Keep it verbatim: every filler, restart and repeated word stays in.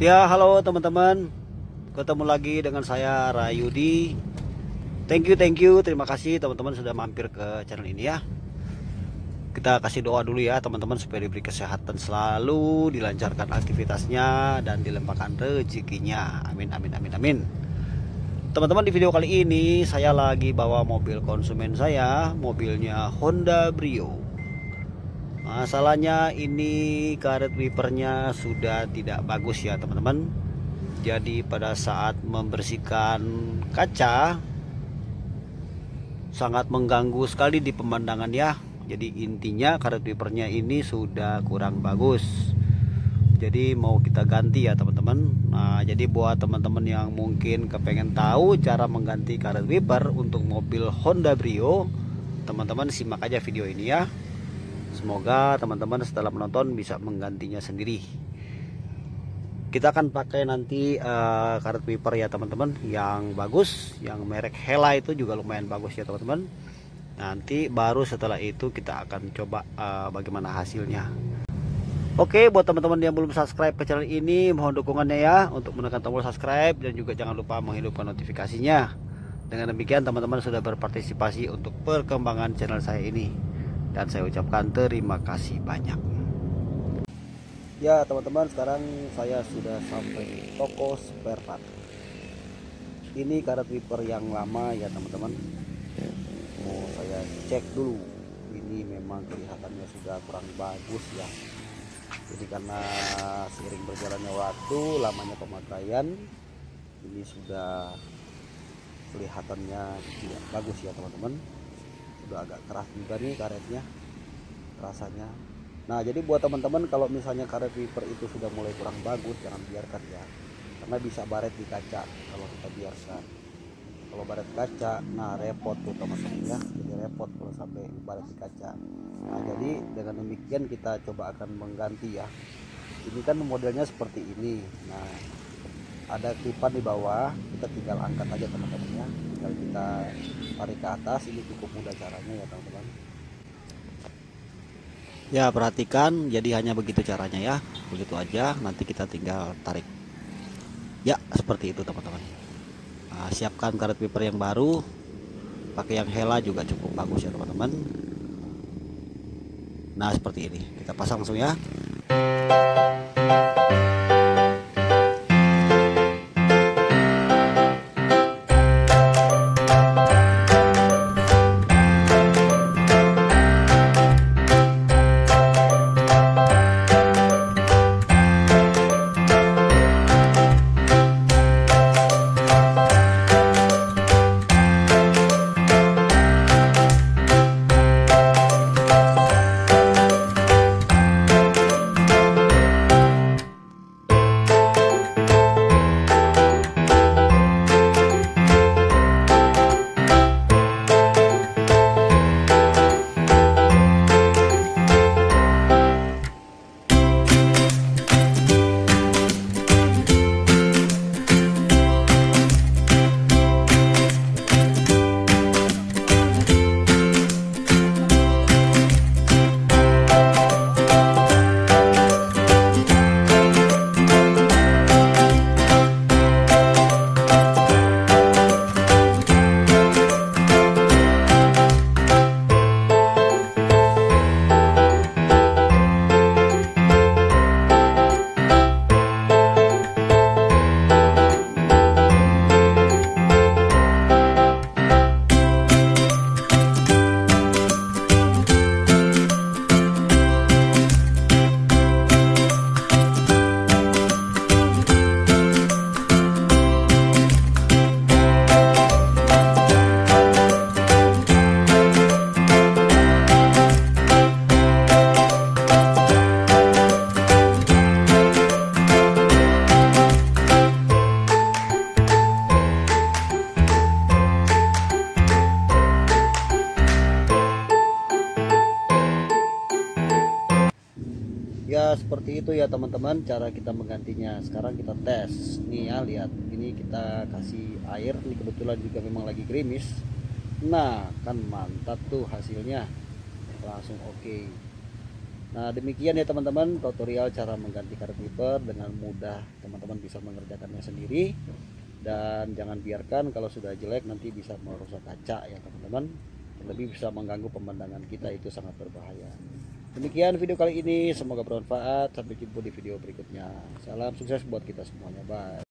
Ya, halo teman-teman. Ketemu lagi dengan saya Rayudi. Thank you, thank you. Terima kasih teman-teman sudah mampir ke channel ini ya. Kita kasih doa dulu ya teman-teman supaya diberi kesehatan selalu, dilancarkan aktivitasnya dan dilempahkan rezekinya. Amin amin amin amin. Teman-teman, di video kali ini saya lagi bawa mobil konsumen saya, mobilnya Honda Brio. Masalahnya ini karet wipernya sudah tidak bagus ya teman-teman. Jadi pada saat membersihkan kaca sangat mengganggu sekali di pemandangan ya. Jadi intinya karet wipernya ini sudah kurang bagus. Jadi mau kita ganti ya teman-teman. Nah, jadi buat teman-teman yang mungkin kepengen tahu cara mengganti karet wiper untuk mobil Honda Brio, teman-teman simak aja video ini ya. Semoga teman-teman setelah menonton bisa menggantinya sendiri. Kita akan pakai nanti uh, karet wiper ya teman-teman yang bagus, yang merek Hella itu juga lumayan bagus ya teman-teman. Nanti baru setelah itu kita akan coba uh, bagaimana hasilnya. Oke, buat teman-teman yang belum subscribe ke channel ini, mohon dukungannya ya untuk menekan tombol subscribe dan juga jangan lupa menghidupkan notifikasinya. Dengan demikian teman-teman sudah berpartisipasi untuk perkembangan channel saya ini. Dan saya ucapkan terima kasih banyak. Ya teman-teman, sekarang saya sudah sampai di toko spare part. Ini karet wiper yang lama ya teman-teman. Mau saya cek dulu. Ini memang kelihatannya sudah kurang bagus ya. Jadi karena seiring berjalannya waktu, lamanya pemakaian, ini sudah kelihatannya tidak bagus ya teman-teman. Udah agak keras juga nih karetnya rasanya. Nah, jadi buat teman-teman kalau misalnya karet wiper itu sudah mulai kurang bagus, jangan biarkan ya, karena bisa baret di kaca kalau kita biarkan. Kalau baret kaca, nah repot tuh teman-teman ya, jadi repot kalau sampai baret di kaca. Nah, jadi dengan demikian kita coba akan mengganti ya. Ini kan modelnya seperti ini. Nah, ada klipan di bawah, kita tinggal angkat aja teman-teman ya, tinggal kita tarik ke atas. Ini cukup mudah caranya ya teman-teman ya. Perhatikan, jadi hanya begitu caranya ya, begitu aja. Nanti kita tinggal tarik ya, seperti itu teman-teman. Nah, siapkan karet wiper yang baru, pakai yang Hella juga cukup bagus ya teman-teman. Nah, seperti ini kita pasang langsung ya. Ya seperti itu ya teman-teman cara kita menggantinya. Sekarang kita tes nih ya, lihat ini kita kasih air, ini kebetulan juga memang lagi gerimis. Nah kan mantap tuh hasilnya, langsung oke. Nah demikian ya teman-teman, tutorial cara mengganti karet wiper dengan mudah, teman-teman bisa mengerjakannya sendiri. Dan jangan biarkan kalau sudah jelek nanti bisa merusak kaca ya teman-teman, lebih bisa mengganggu pemandangan kita, itu sangat berbahaya. Demikian video kali ini, semoga bermanfaat. Sampai jumpa di video berikutnya. Salam sukses buat kita semuanya, bye.